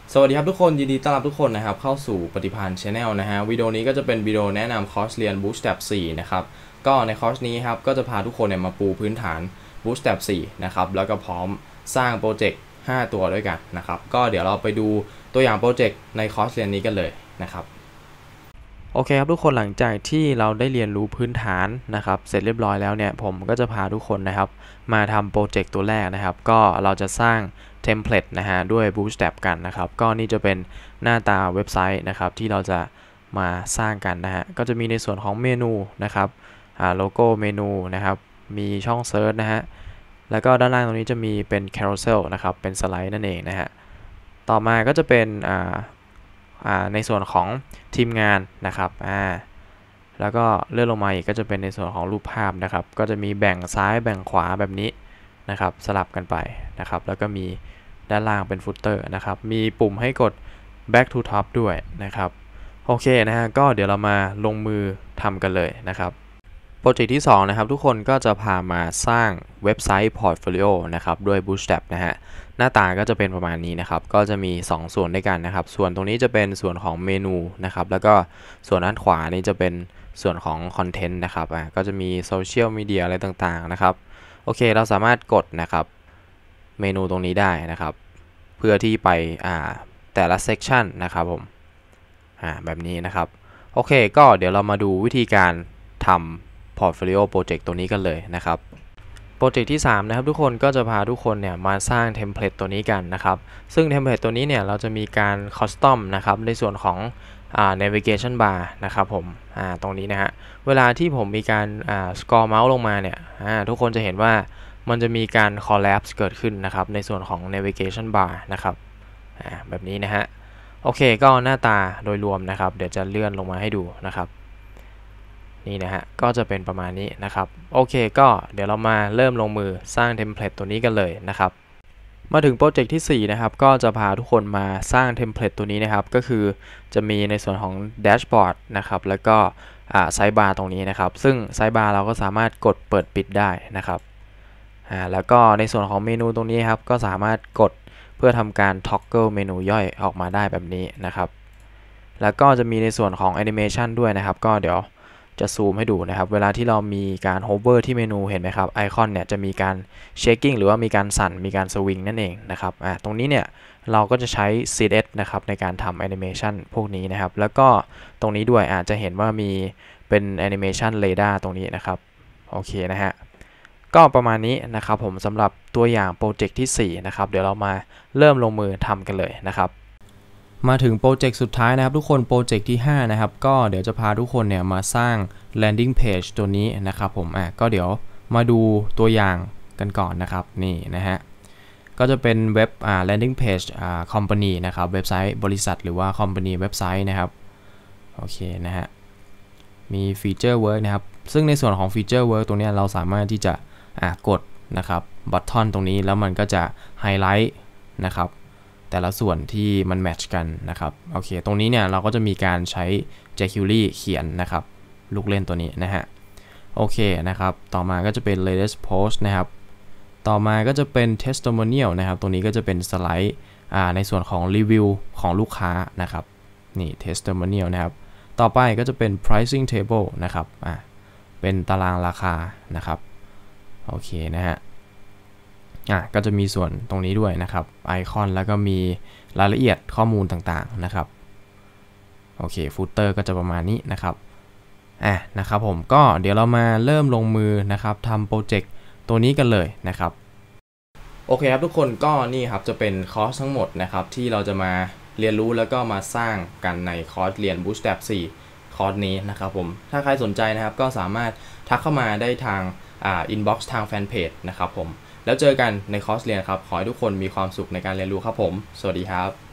สวัสดีครับทุกคนยินดีต้อนรับทุกคนนะครับเข้าสู่ปฏิภาณ Channel นะฮะวิดีโอนี้ก็จะเป็นวิดีโอแนะนำคอร์สเรียน Bootstrap 4นะครับก็ในคอร์สนี้ครับก็จะพาทุกคนเนี่ยมาปูพื้นฐาน Bootstrap 4นะครับแล้วก็พร้อมสร้างโปรเจกต์5ตัวด้วยกันนะครับก็เดี๋ยวเราไปดูตัวอย่างโปรเจกต์ในคอร์สเรียนนี้กันเลยนะครับโอเคครับทุกคนหลังจากที่เราได้เรียนรู้พื้นฐานนะครับเสร็จเรียบร้อยแล้วเนี่ยผมก็จะพาทุกคนนะครับมาทำโปรเจกต์ตัวแรกนะครับก็เราจะสร้างเทมเพลตนะฮะด้วย Bootstrap กันนะครับก็นี่จะเป็นหน้าตาเว็บไซต์นะครับที่เราจะมาสร้างกันนะฮะก็จะมีในส่วนของเมนูนะครับโลโก้เมนูนะครับมีช่องเซิร์ชนะฮะแล้วก็ด้านล่างตรงนี้จะมีเป็น Carousel นะครับเป็นสไลด์นั่นเองนะฮะต่อมาก็จะเป็นในส่วนของทีมงานนะครับแล้วก็เลื่อนลงมาอีกก็จะเป็นในส่วนของรูปภาพนะครับก็จะมีแบ่งซ้ายแบ่งขวาแบบนี้นะครับสลับกันไปนะครับแล้วก็มีด้านล่างเป็นฟุตเตอร์นะครับมีปุ่มให้กด back to top ด้วยนะครับโอเคนะฮะก็เดี๋ยวเรามาลงมือทำกันเลยนะครับโปรเจกต์ที่2นะครับทุกคนก็จะพามาสร้างเว็บไซต์ Portfolio นะครับด้วย Bootstrap นะฮะหน้าตาก็จะเป็นประมาณนี้นะครับก็จะมี2ส่วนด้วยกันนะครับส่วนตรงนี้จะเป็นส่วนของเมนูนะครับแล้วก็ส่วนด้านขวานี้จะเป็นส่วนของคอนเทนต์นะครับก็จะมีโซเชียลมีเดียอะไรต่างๆนะครับโอเคเราสามารถกดนะครับเมนูตรงนี้ได้นะครับเพื่อที่ไปแต่ละเซกชันนะครับผมแบบนี้นะครับโอเคก็เดี๋ยวเรามาดูวิธีการทำ Portfolio Project ตัวนี้กันเลยนะครับโปรเจกต์ที่3นะครับทุกคนก็จะพาทุกคนเนี่ยมาสร้างเทมเพลตตัวนี้กันนะครับซึ่งเทมเพลตตัวนี้เนี่ยเราจะมีการคอสตอมนะครับในส่วนของnavigation bar นะครับผมตรงนี้นะฮะเวลาที่ผมมีการสกอร์เมาส์ลงมาเนี่ยทุกคนจะเห็นว่ามันจะมีการ collapse เกิดขึ้นนะครับในส่วนของ navigation bar นะครับแบบนี้นะฮะโอเคก็หน้าตาโดยรวมนะครับเดี๋ยวจะเลื่อนลงมาให้ดูนะครับนี่นะฮะก็จะเป็นประมาณนี้นะครับโอเคก็เดี๋ยวเรามาเริ่มลงมือสร้างเทมเพลตตัวนี้กันเลยนะครับมาถึงโปรเจกต์ที่4นะครับก็จะพาทุกคนมาสร้างเทมเพลตตัวนี้นะครับก็คือจะมีในส่วนของแดชบอร์ดนะครับแล้วก็ไซด์บาร์ตรงนี้นะครับซึ่งไซด์บาร์เราก็สามารถกดเปิดปิดได้นะครับแล้วก็ในส่วนของเมนูตรงนี้ครับก็สามารถกดเพื่อทำการ toggle เมนูย่อยออกมาได้แบบนี้นะครับแล้วก็จะมีในส่วนของ animation ด้วยนะครับก็เดี๋ยวจะซูมให้ดูนะครับเวลาที่เรามีการ hover ที่เมนูเห็นไหมครับไอคอนเนี่ยจะมีการ shaking หรือว่ามีการสั่นมีการสวิงนั่นเองนะครับตรงนี้เนี่ยเราก็จะใช้ CSS นะครับในการทำ animation พวกนี้นะครับแล้วก็ตรงนี้ด้วยอาจจะเห็นว่ามีเป็น animation radar ตรงนี้นะครับโอเคนะฮะก็ประมาณนี้นะครับผมสำหรับตัวอย่างโปรเจกต์ที่4นะครับเดี๋ยวเรามาเริ่มลงมือทำกันเลยนะครับมาถึงโปรเจกต์สุดท้ายนะครับทุกคนโปรเจกต์ที่5นะครับก็เดี๋ยวจะพาทุกคนเนี่ยมาสร้าง landing page ตัวนี้นะครับผมก็เดี๋ยวมาดูตัวอย่างกันก่อนนะครับนี่นะฮะก็จะเป็นเว็บlanding page company นะครับเว็บไซต์บริษัทหรือว่า company เว็บไซต์นะครับโอเคนะฮะมี feature work นะครับซึ่งในส่วนของ feature work ตรงนี้เราสามารถที่จะกดนะครับบัตทอนตรงนี้แล้วมันก็จะไฮไลท์นะครับแต่ละส่วนที่มันแมทช์กันนะครับโอเคตรงนี้เนี่ยเราก็จะมีการใช้ jQuery เขียนนะครับลูกเล่นตัวนี้นะฮะโอเคนะครับต่อมาก็จะเป็น latest post นะครับต่อมาก็จะเป็น testimonial นะครับตรงนี้ก็จะเป็นสไลด์ในส่วนของรีวิวของลูกค้านะครับนี่ testimonial นะครับต่อไปก็จะเป็น pricing table นะครับเป็นตารางราคานะครับโอเคนะฮะก็จะมีส่วนตรงนี้ด้วยนะครับไอคอนแล้วก็มีรายละเอียดข้อมูลต่างๆนะครับโอเคฟุตเตอร์ก็จะประมาณนี้นะครับนะครับผมก็เดี๋ยวเรามาเริ่มลงมือนะครับทำโปรเจกต์ตัวนี้กันเลยนะครับโอเคครับทุกคนก็นี่ครับจะเป็นคอร์สทั้งหมดนะครับที่เราจะมาเรียนรู้แล้วก็มาสร้างกันในคอร์สเรียน Bootstrap 4 คอร์สนี้นะครับผมถ้าใครสนใจนะครับก็สามารถทักเข้ามาได้ทางinbox ทางแฟนเพจนะครับผมแล้วเจอกันในคอร์สเรียนครับขอให้ทุกคนมีความสุขในการเรียนรู้ครับผมสวัสดีครับ